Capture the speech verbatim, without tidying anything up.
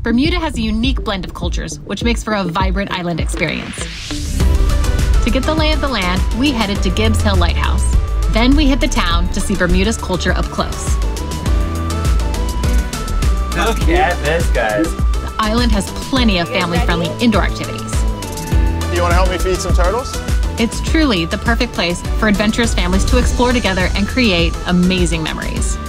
Bermuda has a unique blend of cultures, which makes for a vibrant island experience. To get the lay of the land, we headed to Gibbs Hill Lighthouse. Then we hit the town to see Bermuda's culture up close. Look at this, guys. The island has plenty of family-friendly indoor activities. You want to help me feed some turtles? It's truly the perfect place for adventurous families to explore together and create amazing memories.